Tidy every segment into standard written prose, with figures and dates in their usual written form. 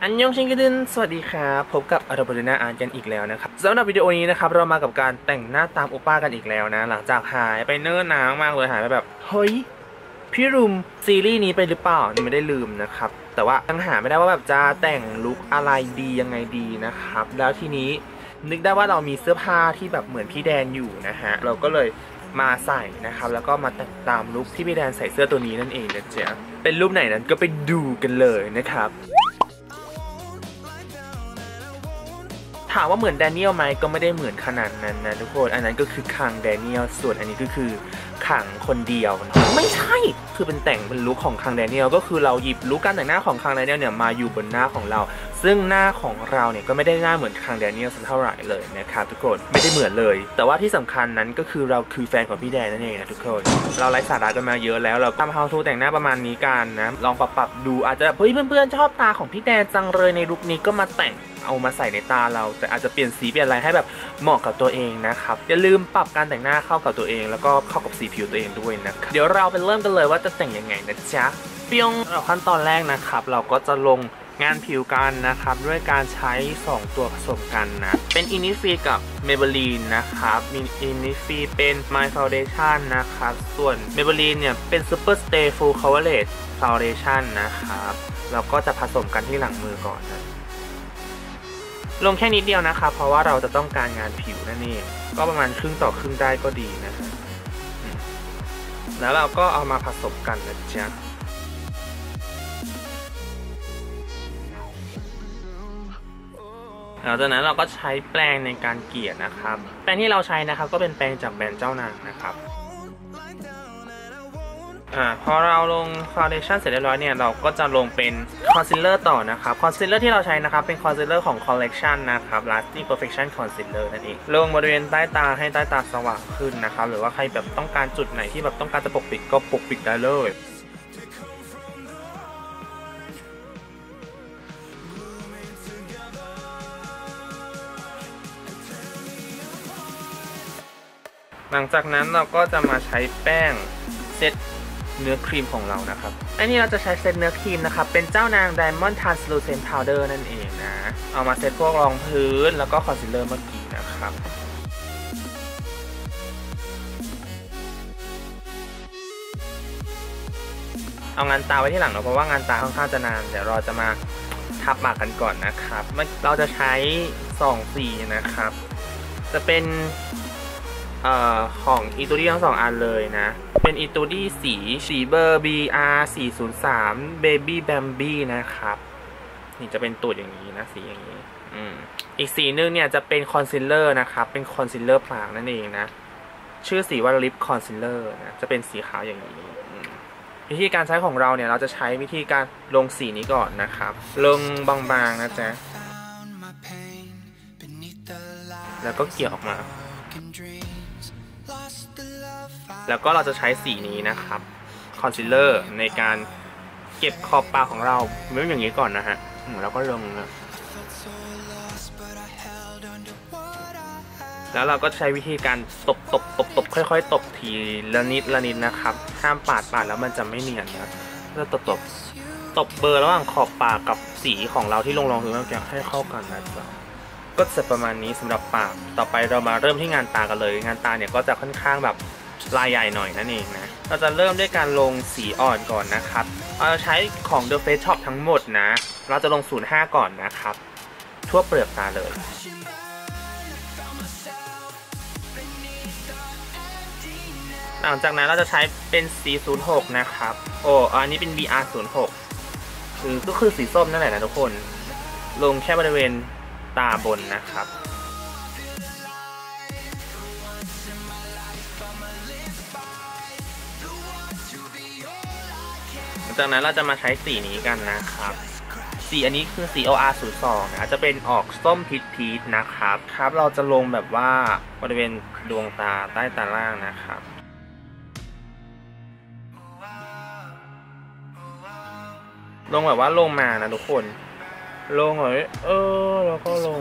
อันยองชิงกิดินสวัสดีครับพบกับอาราบนาอาร์กันอีกแล้วนะครับสำหรับวิดีโอนี้นะครับเรามากับการแต่งหน้าตามโอป้ากันอีกแล้วนะหลังจากหายไปเนิ่นนานมากเลยหายไปแบบเฮ้ยพี่ลืมซีรีส์นี้ไปหรือเปล่านี่ไม่ได้ลืมนะครับแต่ว่ายังหาไม่ได้ว่าแบบจะแต่งลุคอะไรดียังไงดีนะครับแล้วทีนี้นึกได้ว่าเรามีเสื้อผ้าที่แบบเหมือนพี่แดนอยู่นะฮะเราก็เลยมาใส่นะครับแล้วก็มาแต่งตามลุคที่พี่แดนใส่เสื้อตัวนี้นั่นเองนะจ๊ะเป็นรูปไหนนั้นก็ไปดูกันเลยนะครับถามว่าเหมือนแดเนียลไหมก็ไม่ได้เหมือนขนาดนั้นนะทุกคนอันนั้นก็คือคังแดเนียลส่วนอันนี้ก็คือขังคนเดียวไม่ใช่คือเป็นแต่งเป็นลุคของคังแดเนียลก็คือเราหยิบลุคการแต่งหน้าของคังแดเนียลเนี่ยมาอยู่บนหน้าของเราซึ่งหน้าของเราเนี่ยก็ไม่ได้หน้าเหมือนคังแดเนียลสักเท่าไหร่เลยนะครับทุกคนไม่ได้เหมือนเลยแต่ว่าที่สำคัญนั้นก็คือเราคือแฟนของพี่แดนนั่นเองนะทุกคนเราไร้สาระกันมาเยอะแล้วเราทำ how to แต่งหน้าประมาณนี้กันนะลองปรับดูอาจจะเฮ้ยเพื่อนๆชอบตาของพี่แดนจังเลยในลุคนี้ก็มาแต่งเอามาใส่ในตาเราแต่อาจจะเปลี่ยนสีเปลี่ยนอะไรให้แบบเหมาะกับตัวเองนะครับอย่าลืมปรับการแต่งหน้าเข้ากับตัวเองแล้วก็เข้ากับสีผิวตัวเองด้วยนะครับเดี๋ยวเราไปเริ่มกันเลยว่าจะแต่งยังไงนะจ๊ะเปียงขั้นตอนแรกนะครับเราก็จะลงงานผิวกันนะครับด้วยการใช้2ตัวผสมกันนะเป็น Innisfree กับ Maybelline นะครับมี Innisfree เป็น My Foundation นะครับส่วน Maybelline เนี่ยเป็น Super Stay Full Coverage Foundation นะครับเราก็จะผสมกันที่หลังมือก่อนนะลงแค่นิดเดียวนะครับเพราะว่าเราจะต้องการงานผิวนั่นเองก็ประมาณครึ่งต่อครึ่งได้ก็ดีนะฮะแล้วเราก็เอามาผสมกันนะจ๊ะหลังจากนั้นเราก็ใช้แปรงในการเกลี่ยนะครับแปรงที่เราใช้นะครับก็เป็นแปรงจากแบรนด์เจ้านางนะครับพอเราลงฟาวเดชั่นเสร็จเรียบร้อยเนี่ยเราก็จะลงเป็นคอนซีลเลอร์ต่อนะครับคอนซีลเลอร์ที่เราใช้นะครับเป็นคอนซีลเลอร์ของ Collection นะครับ Lasting Perfection Concealer นั่นเองลงบริเวณใต้ตาให้ใต้ตาสว่างขึ้นนะครับหรือว่าใครแบบต้องการจุดไหนที่แบบต้องการจะปกปิดก็ปกปิดได้เลยหลังจากนั้นเราก็จะมาใช้แป้งเซตเนื้อครีมของเรานะครับอันนี้เราจะใช้เซตเนื้อครีมนะครับเป็นเจ้านาง Diamond Translucent Powder นั่นเองนะเอามาเซตพวกรองพื้นแล้วก็คอนซีลเลอร์เมื่อกี้นะครับเอางานตาไว้ที่หลังเนาะเพราะว่างานตาค่อนข้างจะนานเดี๋ยวเราจะมาทับปากกันก่อนนะครับเราจะใช้2สีนะครับจะเป็นของอีตูดี้ทั้ง2อันเลยนะเป็นอีตูดี้สีเบอร์ BR403 Baby Bambi นะครับนี่จะเป็นตูดอย่างนี้นะสีอย่างนี้อีกสีนึงเนี่ยจะเป็นคอนซีลเลอร์นะครับเป็นคอนซีลเลอร์ปากนั่นเองนะชื่อสีว่าลิปคอนซีลเลอร์นะจะเป็นสีขาวอย่างนี้วิธีการใช้ของเราเนี่ยเราจะใช้วิธีการลงสีนี้ก่อนนะครับลงบางๆนะจ๊ะแล้วก็เกี่ยวออกมาแล้วก็เราจะใช้สีนี้นะครับคอนซีลเลอร์ในการเก็บขอบปากของเราไม่อย่างนี้ก่อนนะฮะแล้วก็ลงนะแล้วเราก็ใช้วิธีการตบค่อยๆตบทีละนิดนะครับห้ามปาดแล้วมันจะไม่เนียนนะแล้วตบเบอร์ระหว่างขอบปากกับสีของเราที่ลงคือมันจะให้เข้ากันนะจ๊ะก็เสร็จประมาณนี้สำหรับปากต่อไปเรามาเริ่มที่งานตากันเลยงานตาเนี่ยก็จะค่อนข้างแบบลายใหญ่หน่อยนั่นเองนะเราจะเริ่มด้วยการลงสีอ่อนก่อนนะครับเราใช้ของ The Face Shop ทั้งหมดนะเราจะลง05ก่อนนะครับทั่วเปลือกตาเลยหลังจากนั้นเราจะใช้เป็นสี06นะครับอันนี้เป็น BR06ก็คือสีส้มนั่นแหละนะทุกคนลงแค่บริเวณตาบนนะครับจากนั้นเราจะมาใช้สีนี้กันนะครับสีอันนี้คือสี OR02 นะจะเป็นออกส้มพีชนะครับเราจะลงแบบว่าบริเวณดวงตาใต้ตาล่างนะครับลงแบบว่าลงมานะทุกคนลงเลยแล้วก็ลง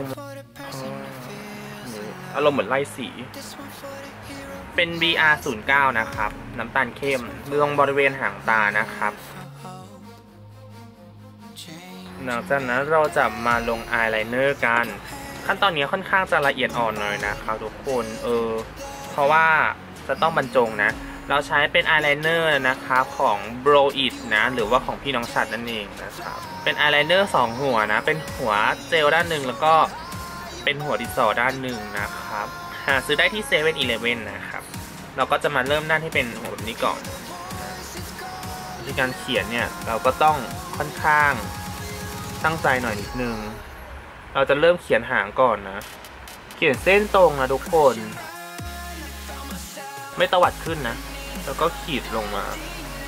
อารมณ์เหมือนไล่สีเป็น BR09 นะครับน้ำตาลเข้มลงบริเวณหางตานะครับหลังจากนั้นเราจะมาลงอายไลเนอร์กันขั้นตอนนี้ค่อนข้างจะละเอียดอ่อนหน่อยนะครับทุกคนเพราะว่าจะต้องบรรจงนะเราใช้เป็นอายไลเนอร์นะครับของ Bro It นะหรือว่าของพี่น้องฉัดนั่นเองนะครับเป็นอายไลเนอร์2หัวนะเป็นหัวเจลด้านหนึ่งแล้วก็เป็นหัวดินสอด้านหนึ่งนะครับหาซื้อได้ที่7-Eleven นะครับเราก็จะมาเริ่มด้านที่เป็นหัวแบบนี้ก่อนในการเขียนเนี่ยเราก็ต้องค่อนข้างตั้งใจหน่อยนิดนึงเราจะเริ่มเขียนหางก่อนนะเขียนเส้นตรงนะทุกคนไม่ตวัดขึ้นนะแล้วก็ขีดลงมา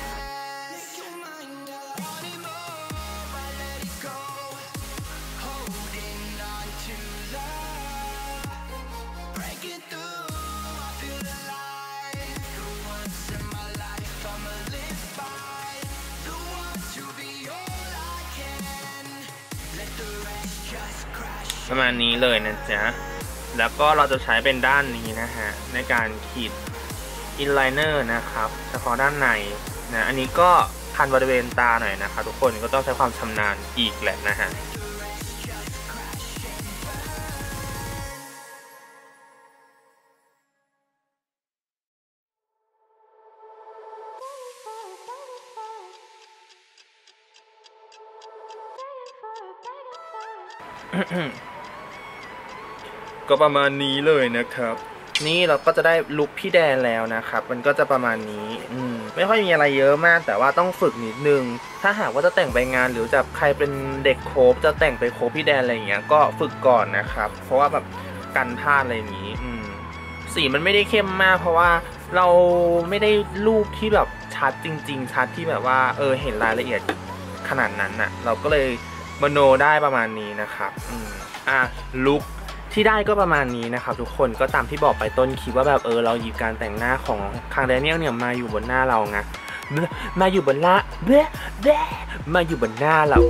ประมาณนี้เลยนะจ๊ะแล้วก็เราจะใช้เป็นด้านนี้นะฮะในการขีดอินไลเนอร์นะครับเฉพาะด้านในนะอันนี้ก็พันบริเวณตาหน่อยนะครับทุกคนก็ต้องใช้ความชำนาญอีกแหละนะฮะก็ประมาณนี้เลยนะครับนี่เราก็จะได้ลุคพี่แดนแล้วนะครับมันก็จะประมาณนี้ไม่ค่อยมีอะไรเยอะมากแต่ว่าต้องฝึกนิดนึงถ้าหากว่าจะแต่งไปงานหรือจะใครเป็นเด็กโคฟจะแต่งไปโคฟพี่แดนอะไรอย่างเงี้ยก็ฝึกก่อนนะครับเพราะว่าแบบกันพลาดอะไรอย่างนี้สีมันไม่ได้เข้มมากเพราะว่าเราไม่ได้รูปที่แบบชัดจริงๆชัดที่แบบว่าเห็นรายละเอียดขนาดนั้นน่ะเราก็เลยมโนได้ประมาณนี้นะครับลุคที่ได้ก็ประมาณนี้นะครับทุกคนก็ตามที่บอกไปต้นคลิปว่าแบบเราหยิบการแต่งหน้าของคังแดเนียลเนี่ยมาอยู่บนหน้าเราไงมาอยู่บนหน้ามาอยู่บนหน้าเรา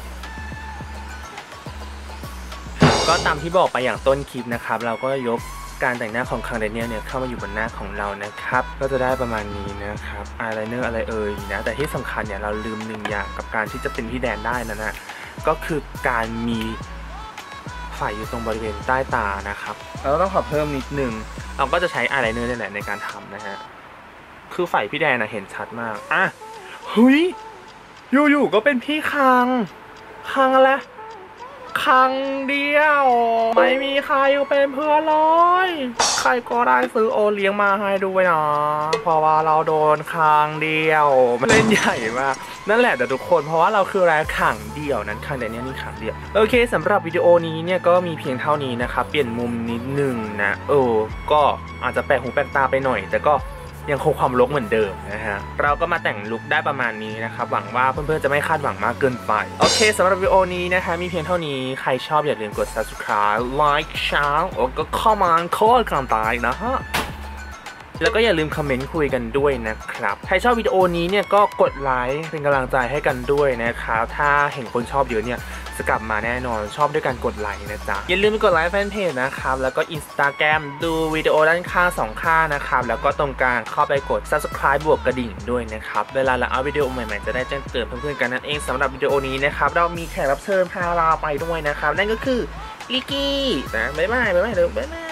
ก็ตามที่บอกไปอย่างต้นคลิปนะครับเราก็ยกการแต่งหน้าของคังแดเนียลเนี่ยเข้ามาอยู่บนหน้าของเรานะครับก็จะได้ประมาณนี้นะครับอายไลเนอร์อะไรนะแต่ที่สำคัญเนี่ยเราลืมหนึ่งอย่างกับการที่จะเป็นพี่แดนได้นะก็คือการมีไฝอยู่ตรงบริเวณใต้ตานะครับเราต้องขอเพิ่มนิดนึงเราก็จะใช้อายไลเนอร์นี่แหละในการทำนะฮะคือไฝพี่แดนเห็นชัดมากเฮ้ยอยู่ๆก็เป็นพี่คังอะไรคังเดียวไม่มีใครเป็นเพื่อนเลยใครก็ได้ซื้อโอเลี้ยงมาให้ด้วยนะเพราะว่าเราโดนคังเดียวเล่นใหญ่มากนั่นแหละแต่ทุกคนเพราะว่าเราคืออะไรขังเดี่ยวนั้นขังเดียวนี่ขังเดี่ยวโอเคสำหรับวิดีโอนี้เนี่ยก็มีเพียงเท่านี้นะครับเปลี่ยนมุมนิดนึงนะก็อาจจะแปลกหูแปลกตาไปหน่อยแต่ก็ยังคงความลุคเหมือนเดิมนะฮะเราก็มาแต่งลุคได้ประมาณนี้นะครับหวังว่าเพื่อนๆจะไม่คาดหวังมากเกินไปโอเคสำหรับวิดีโอนี้นะคะมีเพียงเท่านี้ใครชอบอย่าลืมกด subscribe like share ก็คอมเมนต์กันไปนะฮะแล้วก็อย่าลืมคอมเมนต์คุยกันด้วยนะครับใครชอบวิดีโอนี้เนี่ยก็กดไลค์เป็นกำลังใจให้กันด้วยนะครับถ้าเห็นคนชอบเยอะเนี่ยจะกลับมาแน่นอนชอบด้วยการกดไลค์นะจ๊ะอย่าลืมไปกดไลค์แฟนเพจนะครับแล้วก็ Instagram ดูวิดีโอด้านข้าง2ข้างนะครับแล้วก็ตรงกลางเข้าไปกด subscribe บวกกระดิ่งด้วยนะครับเวลาเราเอาวิดีโอใหม่ๆจะได้แจ้งเตือนเพื่อนๆกันนั่นเองสำหรับวิดีโอนี้นะครับเรามีแขกรับเชิญพาเราไปด้วยนะครับนั่นก็คือลิกกี้นะบ๊ายบายเลยบ๊ายบาย